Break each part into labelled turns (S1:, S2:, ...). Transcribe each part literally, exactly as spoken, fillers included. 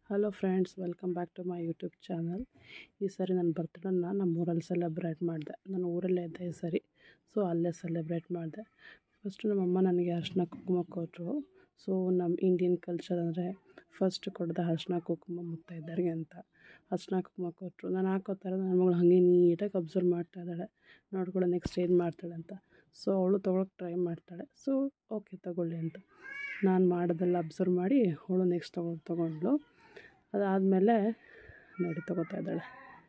S1: Hello friends, welcome back to my YouTube channel. ಈ ಸರಿ ನನ್ನ ಬರ್ತ್ಡೇನ ನಮ್ಮ ಊರಲ್ಲಿ ಸೆಲೆಬ್ರೇಟ್ ಮಾಡಿದೆ. ನಾನು ಊರಲ್ಲೇ ಇದ್ದೆ ಈ ಸರಿ, ಸೊ ಅಲ್ಲೇ ಸೆಲೆಬ್ರೇಟ್ ಮಾಡಿದೆ. ಫಸ್ಟು ನಮ್ಮಮ್ಮ ನನಗೆ ಅರಿಶಿನ ಕುಂಕುಮ ಕೊಟ್ಟರು. ಸೊ ನಮ್ಮ ಇಂಡಿಯನ್ ಕಲ್ಚರ್ ಅಂದರೆ ಫಸ್ಟ್ ಕೊಡೋದು ಅರಿಶಿನ ಕುಂಕುಮ ಮುತ್ತೈದೆಯರಿಗೆ ಅಂತ. ಅರಿಶಿನ ಕುಂಕುಮ ಕೊಟ್ಟರು. ನಾನು ಹಾಕೋತಾರೆ ನನ್ನ ಮಗಳು ಹಾಗೆ ನೀಟಾಗಿ ಅಬ್ಸರ್ವ್ ಮಾಡ್ತಾ ಇದ್ದಾಳೆ, ನೋಡ್ಕೊಳ್ಳೋ ನೆಕ್ಸ್ಟ್ ಏನು ಮಾಡ್ತಾಳೆ ಅಂತ. ಸೊ ಅವಳು ತೊಗೊಳಕ್ಕೆ ಟ್ರೈ ಮಾಡ್ತಾಳೆ. ಸೊ ಓಕೆ ತಗೊಳ್ಳಿ ಅಂತ ನಾನು ಮಾಡೋದೆಲ್ಲ ಅಬ್ಸರ್ವ್ ಮಾಡಿ ಅವಳು ನೆಕ್ಸ್ಟ್ ತೊಗೊಂಡು ತೊಗೊಂಡ್ಳು. ಅದಾದಮೇಲೆ ನೋಡಿ ತೊಗೋತಾ ಇದ್ದಾಳೆ.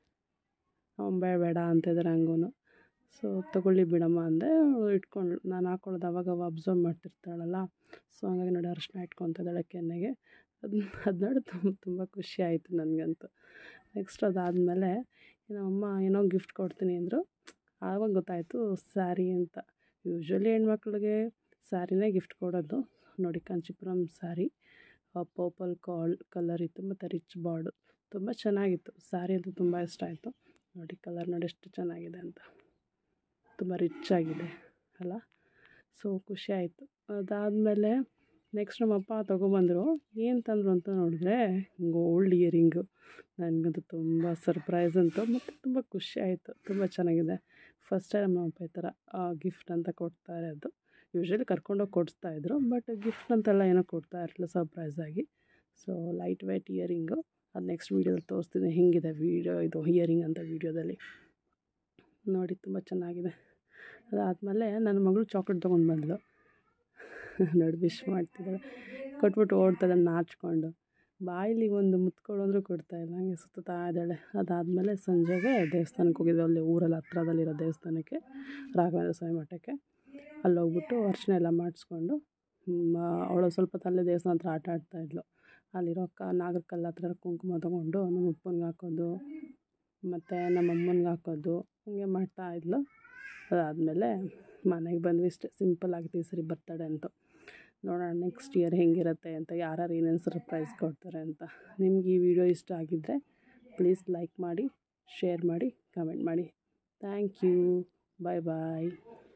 S1: ಅವ್ನು ಬೇಡ ಬೇಡ ಅಂತಿದ್ದಾರೆ ಹಂಗೂ. ಸೊ ತೊಗೊಳ್ಳಿ ಬಿಡಮ್ಮ ಅಂದೆ. ಅವಳು ಇಟ್ಕೊಂಡ್ಳು. ನಾನು ಹಾಕ್ಕೊಳ್ಳೋದು ಅವಾಗ ಅವಾಗ ಅಬ್ಸರ್ವ್ ಮಾಡ್ತಿರ್ತಾಳಲ್ಲ, ಸೊ ಹಂಗಾಗಿ ನೋಡಿ ಅರಿಶಿನ ಇಟ್ಕೊತಾ ಇದ್ದಾಳೆ ಕೆನ್ನೆಗೆ. ಅದು ಅದು ನೋಡಿ ತುಂಬ ತುಂಬ ಖುಷಿ ಆಯಿತು ನನಗಂತೂ. ನೆಕ್ಸ್ಟ್ ಅದಾದಮೇಲೆ ನಮ್ಮಮ್ಮ ಏನೋ ಗಿಫ್ಟ್ ಕೊಡ್ತೀನಿ ಅಂದರು. ಆವಾಗ ಗೊತ್ತಾಯಿತು ಸ್ಯಾರಿ ಅಂತ. ಯೂಶ್ವಲಿ ಹೆಣ್ಮಕ್ಳಿಗೆ ಸ್ಯಾರಿನೇ ಗಿಫ್ಟ್ ಕೊಡೋದು. ನೋಡಿ ಕಾಂಚೀಪುರಂ ಸ್ಯಾರಿ, ಪರ್ಪಲ್ ಕಾಲ್ ಕಲರ್ ಇತ್ತು ಮತ್ತು ರಿಚ್ ಬಾರ್ಡು, ತುಂಬ ಚೆನ್ನಾಗಿತ್ತು. ಸ್ಯಾರಿ ಅಂತೂ ತುಂಬ ಇಷ್ಟ ಆಯಿತು. ನೋಡಿ ಕಲರ್ ನೋಡಿ ಎಷ್ಟು ಚೆನ್ನಾಗಿದೆ ಅಂತ, ತುಂಬ ರಿಚ್ ಆಗಿದೆ ಅಲ್ಲ. ಸೊ ಖುಷಿ ಆಯಿತು. ಅದಾದಮೇಲೆ ನೆಕ್ಸ್ಟ್ ನಮ್ಮಪ್ಪ ತೊಗೊಬಂದರು. ಏನು ತಂದರು ಅಂತ ನೋಡಿದ್ರೆ ಗೋಲ್ಡ್ ಇಯರಿಂಗು. ನನಗಂತೂ ತುಂಬ ಸರ್ಪ್ರೈಸ್ ಅಂತು ಮತ್ತು ತುಂಬ ಖುಷಿ ಆಯಿತು. ತುಂಬ ಚೆನ್ನಾಗಿದೆ. ಫಸ್ಟ್ ಟೈಮ್ ನಮ್ಮಪ್ಪ ಈ ಥರ ಗಿಫ್ಟ್ ಅಂತ ಕೊಡ್ತಾ ಇರೋದು. ಯೂಶ್ವಲಿ ಕರ್ಕೊಂಡೋಗಿ ಕೊಡಿಸ್ತಾಯಿದ್ರು, ಬಟ್ ಗಿಫ್ಟ್ ಅಂತೆಲ್ಲ ಏನೋ ಕೊಡ್ತಾ ಇರಲಿಲ್ಲ ಸರ್ಪ್ರೈಸಾಗಿ. ಸೊ ಲೈಟ್ ವೆಯ್ಟ್ ಇಯರಿಂಗು, ಅದು ನೆಕ್ಸ್ಟ್ ವೀಡಿಯೋದಲ್ಲಿ ತೋರಿಸ್ತೀನಿ ಹೆಂಗಿದೆ ವೀಡಿಯೋ ಇದು ಇಯರಿಂಗ್ ಅಂತ ವೀಡಿಯೋದಲ್ಲಿ ನೋಡಿ. ತುಂಬ ಚೆನ್ನಾಗಿದೆ. ಅದಾದಮೇಲೆ ನನ್ನ ಮಗಳು ಚಾಕ್ಲೇಟ್ ತೊಗೊಂಡು ಬಂದಳು. ನೋಡಿ ವಿಶ್ ಮಾಡ್ತಿದ್ದಾಳೆ, ಕೊಟ್ಬಿಟ್ಟು ಓಡ್ತಾಯಿದ್ದಾಳೆ ನಾಚಿಕೊಂಡು. ಬಾಯಿಲಿ ಒಂದು ಮುತ್ಕೊಳ್ಳೋದ್ರೂ ಕೊಡ್ತಾಯಿಲ್ಲ, ಹಂಗೆ ಸುತ್ತಾ ಇದ್ದಾಳೆ. ಅದಾದಮೇಲೆ ಸಂಜೆಗೆ ದೇವಸ್ಥಾನಕ್ಕೆ ಹೋಗಿದ್ವಿ. ಅಲ್ಲಿ ಊರಲ್ಲಿ ಹತ್ರದಲ್ಲಿರೋ ದೇವಸ್ಥಾನಕ್ಕೆ, ರಾಘವೇಂದ್ರ ಸ್ವಾಮಿ ಮಠಕ್ಕೆ. ಅಲ್ಲಿ ಹೋಗ್ಬಿಟ್ಟು ಅರ್ಶಿನ ಎಲ್ಲ ಮಾಡಿಸ್ಕೊಂಡು ಅವಳು ಸ್ವಲ್ಪ ತಲೆ ದೇವಸ್ಥಾನ ಹತ್ರ ಆಟ ಆಡ್ತಾಯಿದ್ಲು. ಅಲ್ಲಿರೋ ಕ ನಾಗರ ಕಲ್ಲು ಹತ್ರ ಕುಂಕುಮ ತೊಗೊಂಡು ನಮ್ಮ ಅಪ್ಪನಿಗೆ ಹಾಕೋದು ಮತ್ತು ನಮ್ಮ ಅಮ್ಮನಿಗೆ ಹಾಕೋದು, ಹಂಗೆ ಮಾಡ್ತಾಯಿದ್ಲು. ಅದಾದಮೇಲೆ ಮನೆಗೆ ಬಂದ್ವಿ. ಇಷ್ಟೇ ಸಿಂಪಲ್ ಆಗಿತ್ತು ಈ ಸರಿ ಬರ್ತಡೇ ಅಂತೂ. ನೋಡೋಣ ನೆಕ್ಸ್ಟ್ ಇಯರ್ ಹೆಂಗಿರುತ್ತೆ ಅಂತ, ಯಾರ್ಯಾರು ಏನೇನು ಸರ್ಪ್ರೈಸ್ ಕೊಡ್ತಾರೆ ಅಂತ. ನಿಮ್ಗೆ ಈ ವಿಡಿಯೋ ಇಷ್ಟ ಆಗಿದ್ದರೆ ಪ್ಲೀಸ್ ಲೈಕ್ ಮಾಡಿ, ಶೇರ್ ಮಾಡಿ, ಕಮೆಂಟ್ ಮಾಡಿ. Thank you. Bye bye.